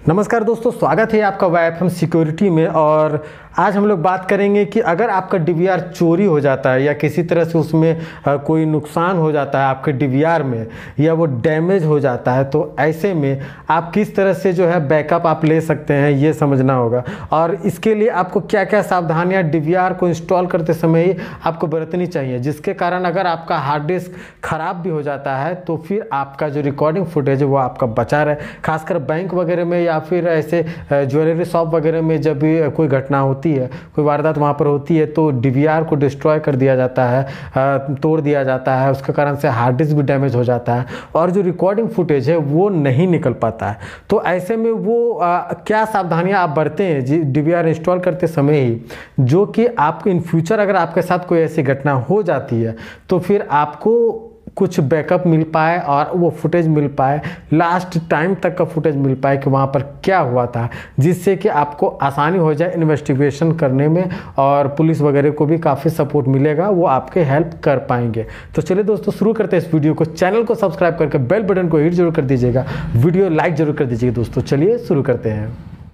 नमस्कार दोस्तों, स्वागत है आपका वाईफाई सिक्योरिटी में। और आज हम लोग बात करेंगे कि अगर आपका डीवीआर चोरी हो जाता है या किसी तरह से उसमें कोई नुकसान हो जाता है आपके डीवीआर में, या वो डैमेज हो जाता है, तो ऐसे में आप किस तरह से जो है बैकअप आप ले सकते हैं, ये समझना होगा। और इसके लिए आपको क्या क्या सावधानियां डीवीआर को इंस्टॉल करते समय ही आपको बरतनी चाहिए, जिसके कारण अगर आपका हार्ड डिस्क खराब भी हो जाता है तो फिर आपका जो रिकॉर्डिंग फुटेज है वो आपका बचा रहे। खासकर बैंक वगैरह में या फिर ऐसे ज्वेलरी शॉप वगैरह में जब भी कोई घटना होती है, कोई वारदात वहाँ पर होती है, तो डीवीआर को डिस्ट्रॉय कर दिया जाता है, तोड़ दिया जाता है। उसके कारण से हार्ड डिस्क भी डैमेज हो जाता है और जो रिकॉर्डिंग फुटेज है वो नहीं निकल पाता है। तो ऐसे में वो क्या सावधानियां आप बरतें हैं डीवीआर इंस्टॉल करते समय ही, जो कि आपको इन फ्यूचर अगर आपके साथ कोई ऐसी घटना हो जाती है तो फिर आपको कुछ बैकअप मिल पाए और वो फुटेज मिल पाए, लास्ट टाइम तक का फुटेज मिल पाए कि वहाँ पर क्या हुआ था, जिससे कि आपको आसानी हो जाए इन्वेस्टिगेशन करने में और पुलिस वगैरह को भी काफ़ी सपोर्ट मिलेगा, वो आपके हेल्प कर पाएंगे। तो चलिए दोस्तों, शुरू करते हैं इस वीडियो को। चैनल को सब्सक्राइब करके बेल बटन को हिट जरूर कर दीजिएगा, वीडियो लाइक जरूर कर दीजिएगा। दोस्तों चलिए शुरू करते हैं।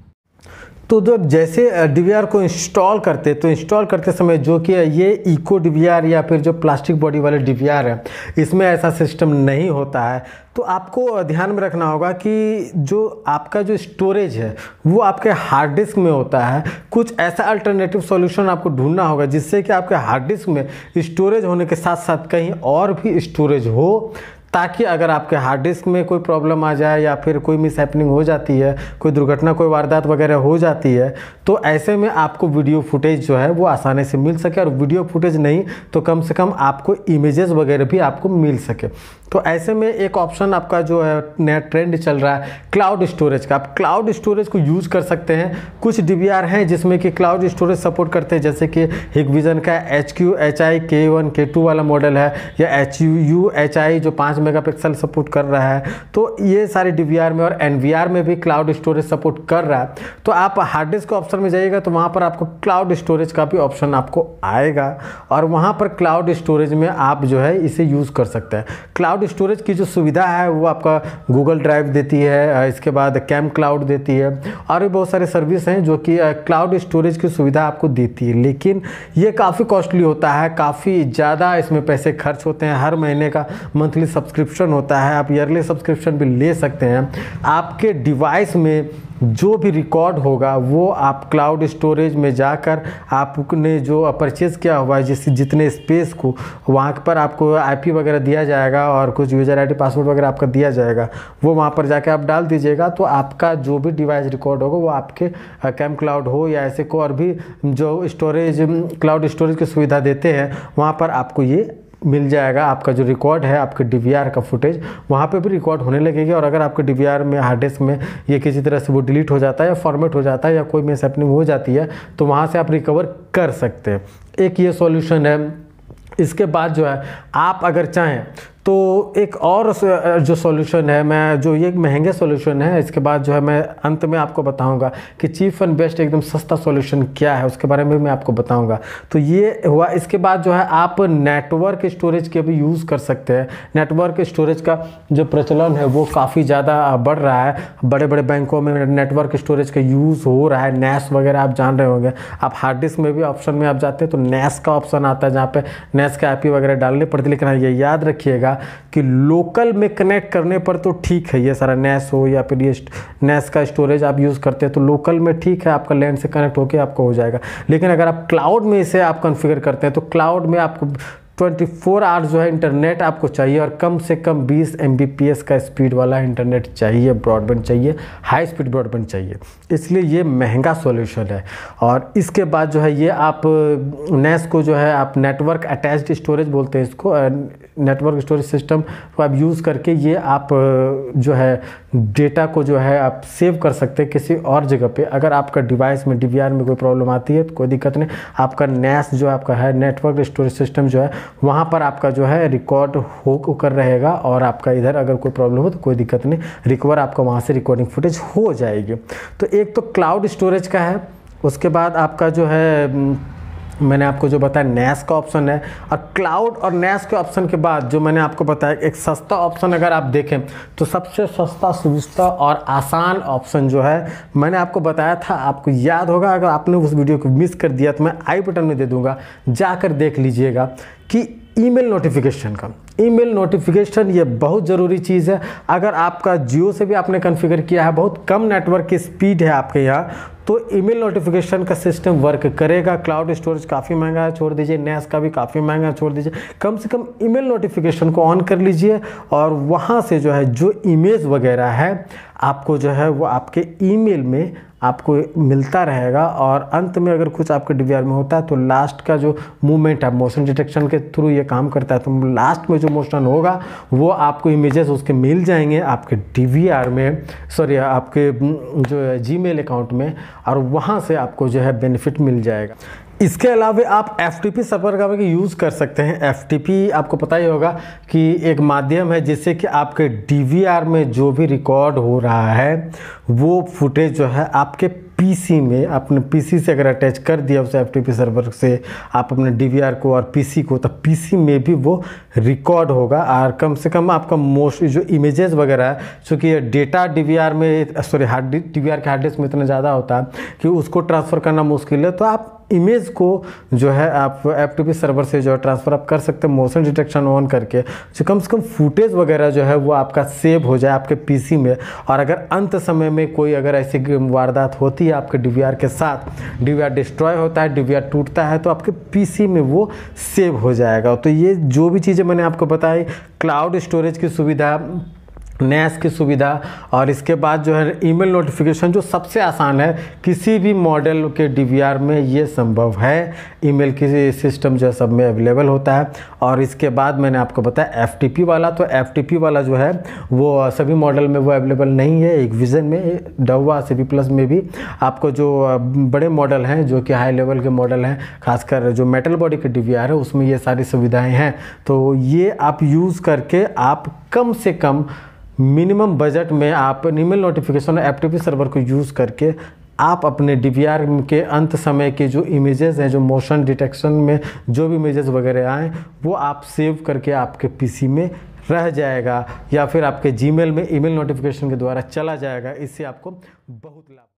तो जब जैसे डीवीआर को इंस्टॉल करते समय जो कि ये इको डीवीआर या फिर जो प्लास्टिक बॉडी वाले डीवीआर है, इसमें ऐसा सिस्टम नहीं होता है। तो आपको ध्यान में रखना होगा कि जो आपका जो स्टोरेज है वो आपके हार्ड डिस्क में होता है। कुछ ऐसा अल्टरनेटिव सॉल्यूशन आपको ढूंढना होगा जिससे कि आपके हार्ड डिस्क में स्टोरेज होने के साथ साथ कहीं और भी स्टोरेज हो, ताकि अगर आपके हार्ड डिस्क में कोई प्रॉब्लम आ जाए या फिर कोई मिस हैपनिंग हो जाती है, कोई दुर्घटना, कोई वारदात वगैरह हो जाती है, तो ऐसे में आपको वीडियो फुटेज जो है वो आसानी से मिल सके। और वीडियो फुटेज नहीं तो कम से कम आपको इमेजेस वगैरह भी आपको मिल सके। तो ऐसे में एक ऑप्शन आपका जो है नया ट्रेंड चल रहा है क्लाउड स्टोरेज का। आप क्लाउड स्टोरेज को यूज़ कर सकते हैं। कुछ डीवीआर हैं जिसमें कि क्लाउड स्टोरेज सपोर्ट करते हैं, जैसे कि हिकविजन का HQ-HI K1 K2 वाला मॉडल है, या HU-HI जो 5 मेगापिक्सल सपोर्ट कर रहा है। तो ये सारे डीवीआर में और एनवीआर में भी क्लाउड स्टोरेज सपोर्ट कर रहा है। तो आप हार्ड डिस्क के ऑप्शन में जाइएगा तो वहाँ पर आपको क्लाउड स्टोरेज का भी ऑप्शन आपको आएगा, और वहाँ पर क्लाउड स्टोरेज में आप जो है इसे यूज़ कर सकते हैं। क्लाउड स्टोरेज की जो सुविधा है वो आपका गूगल ड्राइव देती है, इसके बाद कैम क्लाउड देती है, और भी बहुत सारे सर्विस हैं जो कि क्लाउड स्टोरेज की सुविधा आपको देती है। लेकिन ये काफ़ी कॉस्टली होता है, काफ़ी ज़्यादा इसमें पैसे खर्च होते हैं। हर महीने का मंथली सब्सक्रिप्शन होता है, आप ईयरली सब्सक्रिप्शन भी ले सकते हैं। आपके डिवाइस में जो भी रिकॉर्ड होगा वो आप क्लाउड स्टोरेज में जाकर आपने जो परचेज़ किया हुआ है, जैसे जितने स्पेस को, वहाँ पर आपको IP वगैरह दिया जाएगा और कुछ यूज़र ID पासवर्ड वगैरह आपका दिया जाएगा, वो वहाँ पर जाके आप डाल दीजिएगा। तो आपका जो भी डिवाइस रिकॉर्ड होगा वो आपके कैम क्लाउड हो या ऐसे को और भी जो स्टोरेज क्लाउड स्टोरेज की सुविधा देते हैं, वहाँ पर आपको ये मिल जाएगा। आपका जो रिकॉर्ड है आपके डीवीआर का फुटेज वहाँ पे भी रिकॉर्ड होने लगेगी। और अगर आपके डीवीआर में हार्ड डिस्क में ये किसी तरह से वो डिलीट हो जाता है या फॉर्मेट हो जाता है या कोई मिस हैपनिंग हो जाती है, तो वहाँ से आप रिकवर कर सकते हैं। एक ये सॉल्यूशन है। इसके बाद जो है आप अगर चाहें तो एक और जो सॉल्यूशन है, मैं जो ये महंगे सॉल्यूशन है, इसके बाद जो है मैं अंत में आपको बताऊंगा कि चीप एंड बेस्ट एकदम सस्ता सॉल्यूशन क्या है, उसके बारे में मैं आपको बताऊंगा। तो ये हुआ। इसके बाद जो है आप नेटवर्क स्टोरेज के भी यूज़ कर सकते हैं। नेटवर्क स्टोरेज का जो प्रचलन है वो काफ़ी ज़्यादा बढ़ रहा है। बड़े बड़े बैंकों में नेटवर्क स्टोरेज का यूज़ हो रहा है। नैस वगैरह आप जान रहे होंगे। आप हार्ड डिस्क में भी ऑप्शन में आप जाते हैं तो नैस का ऑप्शन आता है, जहाँ पे नैस का IP वगैरह डालने पड़ती है। लेकिन हाँ, ये याद रखिएगा कि लोकल में कनेक्ट करने पर तो ठीक है, ये सारा नैस हो या फिर ये नैस का स्टोरेज आप यूज़ करते हैं तो लोकल में ठीक है, आपका लैंड से कनेक्ट होके आपको हो जाएगा। लेकिन अगर आप क्लाउड में इसे आप कॉन्फ़िगर करते हैं तो क्लाउड में आपको 24 आवर्स जो है इंटरनेट आपको चाहिए, और कम से कम 20 Mbps का स्पीड वाला इंटरनेट चाहिए, ब्रॉडबैंड चाहिए, हाई स्पीड ब्रॉडबैंड चाहिए। इसलिए ये महंगा सॉल्यूशन है। और इसके बाद जो है ये आप नेस को जो है आप नेटवर्क अटैच्ड स्टोरेज बोलते हैं इसको, नेटवर्क स्टोरेज सिस्टम को आप यूज़ करके ये आप जो है डेटा को जो है आप सेव कर सकते हैं किसी और जगह पे। अगर आपका डिवाइस में डीवीआर में कोई प्रॉब्लम आती है तो कोई दिक्कत नहीं, आपका नेस जो आपका है नेटवर्क स्टोरेज सिस्टम जो है वहाँ पर आपका जो है रिकॉर्ड होकर रहेगा, और आपका इधर अगर कोई प्रॉब्लम हो तो कोई दिक्कत नहीं, रिकवर आपका वहाँ से रिकॉर्डिंग फुटेज हो जाएगी। तो एक तो क्लाउड स्टोरेज का है। उसके बाद आपका जो है मैंने आपको जो बताया नैस का ऑप्शन है, और क्लाउड और नैस के ऑप्शन के बाद जो मैंने आपको बताया एक सस्ता ऑप्शन अगर आप देखें तो सबसे सस्ता, सुविधा और आसान ऑप्शन जो है मैंने आपको बताया था, आपको याद होगा। अगर आपने उस वीडियो को मिस कर दिया तो मैं आई बटन में दे दूंगा, जाकर देख लीजिएगा कि ईमेल नोटिफिकेशन का। ईमेल नोटिफिकेशन ये बहुत ज़रूरी चीज़ है। अगर आपका जियो से भी आपने कॉन्फ़िगर किया है, बहुत कम नेटवर्क की स्पीड है आपके यहाँ, तो ईमेल नोटिफिकेशन का सिस्टम वर्क करेगा। क्लाउड स्टोरेज काफ़ी महंगा है, छोड़ दीजिए। नैस का भी काफ़ी महंगा है, छोड़ दीजिए। कम से कम ईमेल नोटिफिकेशन को ऑन कर लीजिए और वहाँ से जो है जो इमेज वगैरह है आपको जो है वो आपके ईमेल में आपको मिलता रहेगा। और अंत में अगर कुछ आपके DVR में होता है तो लास्ट का जो मूवमेंट है, मोशन डिटेक्शन के थ्रू ये काम करता है, तो लास्ट में जो मोशन होगा वो आपको इमेजेस उसके मिल जाएंगे आपके DVR में, सॉरी आपके जो जीमेल अकाउंट में, और वहाँ से आपको जो है बेनिफिट मिल जाएगा। इसके अलावा आप FTP सर्वर का भी यूज़ कर सकते हैं। FTP आपको पता ही होगा कि एक माध्यम है जिससे कि आपके DVR में जो भी रिकॉर्ड हो रहा है वो फुटेज जो है आपके PC में, अपने PC से अगर अटैच कर दिया उसे FTP सर्वर से आप अपने DVR को और PC को, तो PC में भी वो रिकॉर्ड होगा। और कम से कम आपका मोस्ट जो इमेजेस वगैरह है, चूँकि ये डेटा DVR में, सॉरी DVR के हार्ड डिस्क में इतना ज़्यादा होता है कि उसको ट्रांसफ़र करना मुश्किल है, तो आप इमेज को जो है आप FTP सर्वर से जो है ट्रांसफ़र आप कर सकते हैं मोशन डिटेक्शन ऑन करके, जो कम से कम फुटेज वगैरह जो है वो आपका सेव हो जाए आपके PC में। और अगर अंत समय में कोई अगर ऐसी वारदात होती है आपके DVR के साथ, DVR डिस्ट्रॉय होता है, DVR टूटता है, तो आपके PC में वो सेव हो जाएगा। तो ये जो भी चीज़ें मैंने आपको बताई, क्लाउड स्टोरेज की सुविधा, नैस की सुविधा, और इसके बाद जो है ईमेल नोटिफिकेशन जो सबसे आसान है, किसी भी मॉडल के DVR में ये संभव है। ईमेल की सिस्टम जो है सब में अवेलेबल होता है। और इसके बाद मैंने आपको बताया FTP वाला, तो FTP वाला जो है वो सभी मॉडल में वो अवेलेबल नहीं है। Hikvision में, डवा CP+ में भी आपको जो बड़े मॉडल हैं जो कि हाई लेवल के मॉडल हैं, खासकर जो मेटल बॉडी के DVR है उसमें ये सारी सुविधाएँ हैं। तो ये आप यूज़ करके आप कम से कम मिनिमम बजट में आप ईमेल नोटिफिकेशन और FTP सर्वर को यूज़ करके आप अपने DVR के अंत समय के जो इमेजेस हैं, जो मोशन डिटेक्शन में जो भी इमेजेस वगैरह आए, वो आप सेव करके आपके PC में रह जाएगा, या फिर आपके जीमेल में ईमेल नोटिफिकेशन के द्वारा चला जाएगा। इससे आपको बहुत लाभ